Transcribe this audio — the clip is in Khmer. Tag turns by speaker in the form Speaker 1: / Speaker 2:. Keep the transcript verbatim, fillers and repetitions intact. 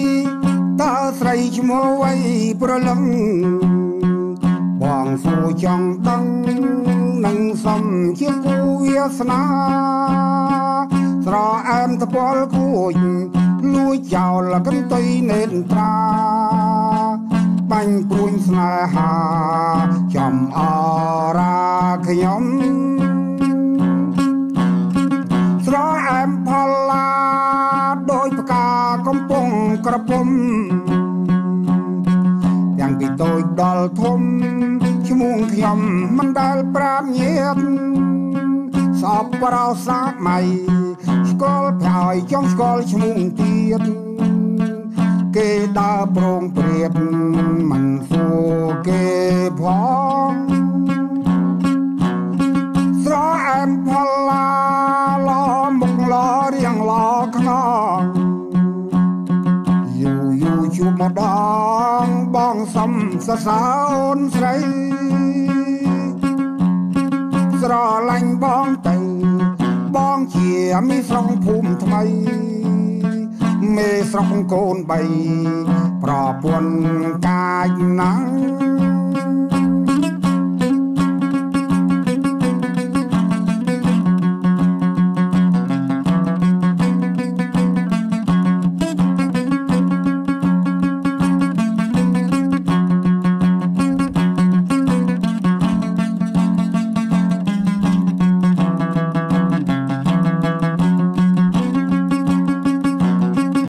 Speaker 1: តើស្រីឈ្មោះអ្វីប្រលឹងបងសួរចង់ដឹងនឹងសំជាគូវាសនាស្រអែមតពលគួចលួចចោលកន្ទុយនេនត្រាបាញ់ព្រួញស្នេហាចំអរាខ្ញុំស្រអែមផលឡាដោយផ្កាកំពុងក្រពុំយ៉ាងពីតូចដល់ធំឈ្មោះខ្ញុំមិនដែលប្រាប់ញាតសពប្រោសាម័យស្គាល់ប្រហើយចង់ស្គាល់ឈ្មោះទៀតគេដើរប្រងព្រៀបមិនសួរគេផងស្រអែមផលឡាឡមុខឡរៀងឡខ្នងយូរយូរជួបម្ដងបងសំសរសើរអូនស្រីស្រឡាញ់បងទៅបងជាមីស្រុកភូមិថ្មីមេស្រុកកូនបីប្រពន្ធកាចណាស់